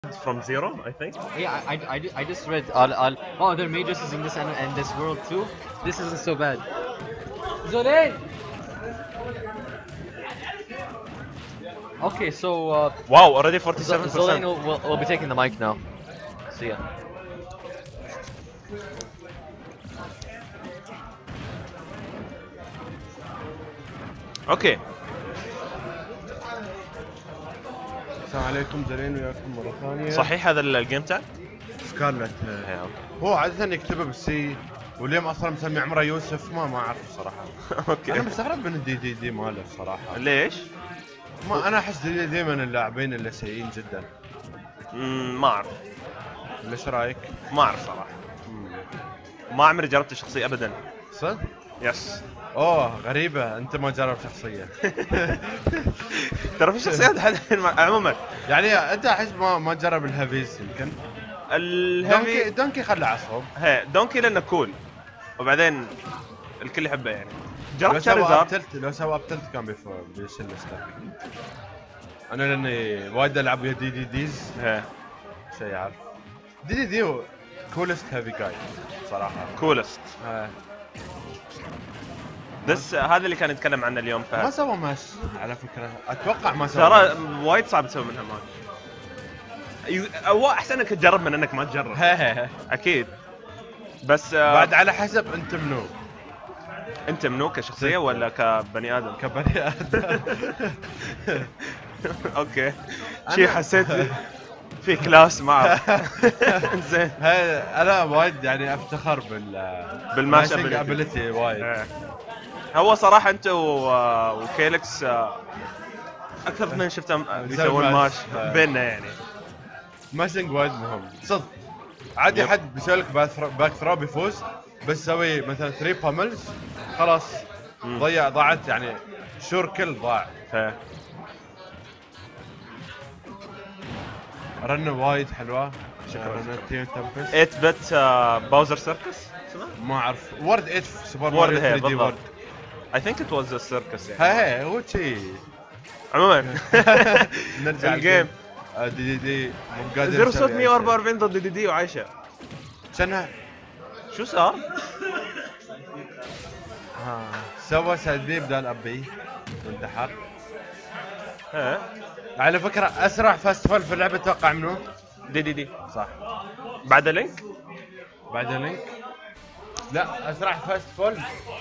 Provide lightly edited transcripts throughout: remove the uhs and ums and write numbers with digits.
from zero, I think. Yeah, I just read oh, there are majoresses in this and this world too. This isn't so bad. Zolen! Okay, so Wow, already 47%. Zolen will be taking the mic now. See ya. اوكي. السلام عليكم، زلين وياكم مرة ثانية. صحيح هذا الجيم تاج؟ سكارلت. هو عادة يكتبه بالسي، واليوم اصلا مسمي عمره يوسف، ما اعرف الصراحة. اوكي. انا مستغرب من الدي ماله الصراحة. ليش؟ ما انا احس دي من اللاعبين اللي سيئين جدا. ما اعرف. ليش رايك؟ ما اعرف صراحة. ما عمري جربت الشخصية ابدا. صدق؟ يس. اوه غريبة، انت ما جربت شخصية. ترى في شخصيات عموما. يعني انت احس ما جرب الهافيز يمكن. الهيفي دونكي خلى عصب. هي دونكي لانه كول، وبعدين الكل يحبه يعني. جربت لو سوى شارزارد. لو سوى ابتلت كان بيشيل ستاك. انا لاني وايد العب ويا ديز. شيء عارف. دي هو كولست هيفي جاي صراحة. كولست. بس هذا اللي كان يتكلم عنه اليوم فهد. ما سوى ماش على فكرة، اتوقع ما سوى. ترى وايد صعب تسوي منها ماش. هو احسن انك تجرب من انك ما تجرب. اكيد. بس بعد على حسب انت منو كشخصية ولا كبني ادم؟ كبني ادم. اوكي. شيء حسيت في كلاس معه. زين. انا وايد يعني افتخر بالماش ابيلتي وايد. هو صراحة انت وكيلكس اكثر اثنين شفتهم يسوون ماش بيننا يعني. ماشينج وايد مهم صدق. عادي حد بيسوي لك باك ثرو بيفوز، بس سوي مثلا 3 باملز خلاص ضاعت يعني شور كل ضاع. رن وايد حلوه. شكرا. تيم تمبس 8 بت باوزر سيركس ما اعرف. وورد 8 سوبر ماريو 3 دي وورد. I think it was a circus يعني. هو شي. عموما نرجع الجيم. دي مو قادر. زيرو صوت 144 ضد دي وعايشه. شنها شو صار؟ سوى سلبي بدال ابي وانتحر. ها على فكرة اسرع فاستفول في اللعبة اتوقع منو؟ دي صح. بعد لينك؟ بعد لينك؟ لا اسرع فاستفول.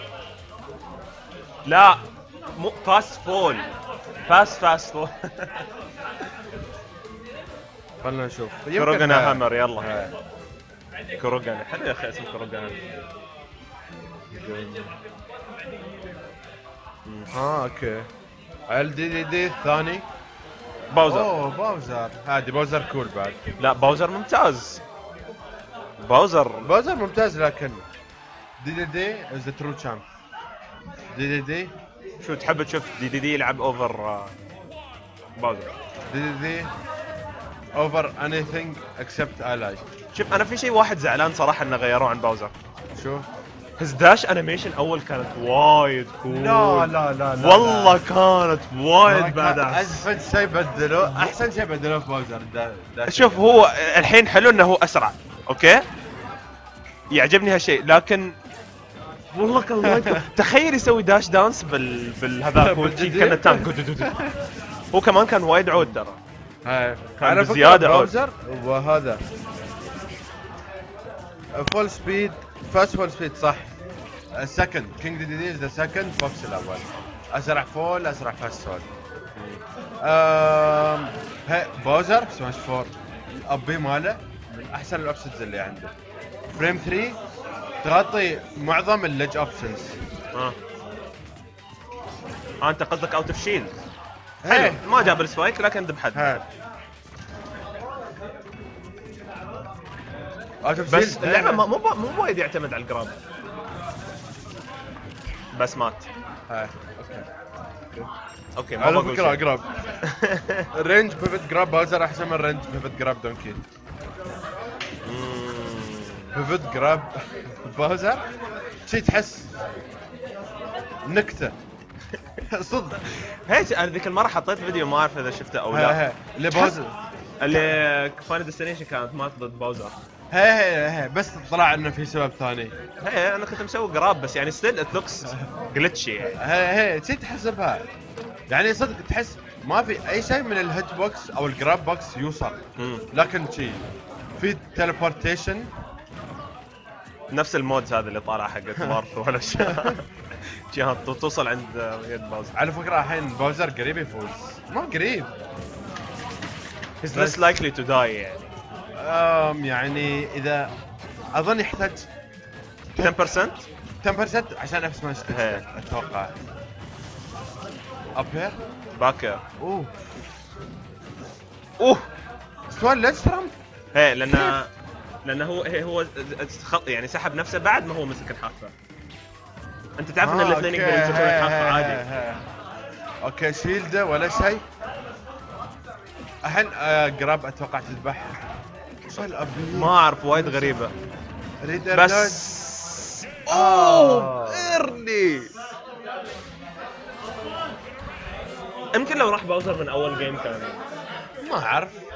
لا مو فاست فول. فاست فول. خلنا نشوف. كوروغانا هامر يلا. كوروغانا حلو يا اخي اسم كوروغانا. اوكي. دي الثاني باوزر. اوه باوزر. هادي باوزر كول بعد. لا باوزر ممتاز. باوزر ممتاز، لكن دي از ذا ترو تشامب. دي شو تحب تشوف دي يلعب اوفر باوزر؟ دي اوفر اني ثينج اكسبت الاي. شوف انا في شيء واحد زعلان صراحه انه غيروه عن باوزر. شو؟ هز داش انيميشن اول كانت وايد كول. لا والله كانت وايد باداس. احسن شيء بدلوه في باوزر شوف هو الحين حلو انه هو اسرع اوكي، يعجبني هالشيء، لكن والله كان وايد. تخيل يسوي داش دانس بالهذاك كانه تانك. هو كمان كان وايد عود ترى. كان بزياده عود. باوزر وهذا فول سبيد فاست فول سبيد صح. السكند كينج دي ذا سكند، فوكس الاول اسرع فول اسرع فاست فول. باوزر سماش 4 الابي ماله من احسن الاوبشنز اللي عنده. فريم 3 تغطي معظم الليج اوبشنز. انت قصدك اوت اوف شيلد. حلو ما جاب السبايك لكن ذب حد. بس اللعبه مو وايد يعتمد على الجراب. بس مات. اوكي ما على بقول فكرة شيء. جراب الرينج بيفت جراب باوزر احسن من الرينج بيفت جراب دونكي. بيفت جراب باوزر شي تحس نكتة. صدق. هيك انا ذيك المره حطيت فيديو ما اعرف اذا شفته او لا. لباوزر اللي فاينل ديستنيشن كانت مات ضد باوزر. هي بس طلع انه في سبب ثاني. هي انا كنت مسوي قراب بس يعني ستيل ات لوكس جلتشي يعني. هي نسيت تحسبها. يعني صدق تحس ما في اي شيء من الهيت بوكس او الجراب بوكس يوصل. لكن شيء في تليبورتيشن نفس المود هذا اللي طالع حق وارث ولا شيء. جهات توصل عند يد باوزر. على فكره الحين باوزر قريب يفوز. ما قريب. He's less likely to die يعني. يعني اذا اظن يحتاج 10% 10% عشان نفس ما اتوقع. ابير باكر. اوه سؤال ليش ترامب؟ ايه لانه هو يعني سحب نفسه بعد ما هو مسك الحافه. انت تعرف ان الاثنين يقدروا يمسكون الحافه عادي. اوكي شيلده ولا شيء. الحين قراب اتوقع تذبح. ما اعرف وايد غريبه. بس ايرلي. يمكن لو راح باوزر من اول جيم كان ما اعرف.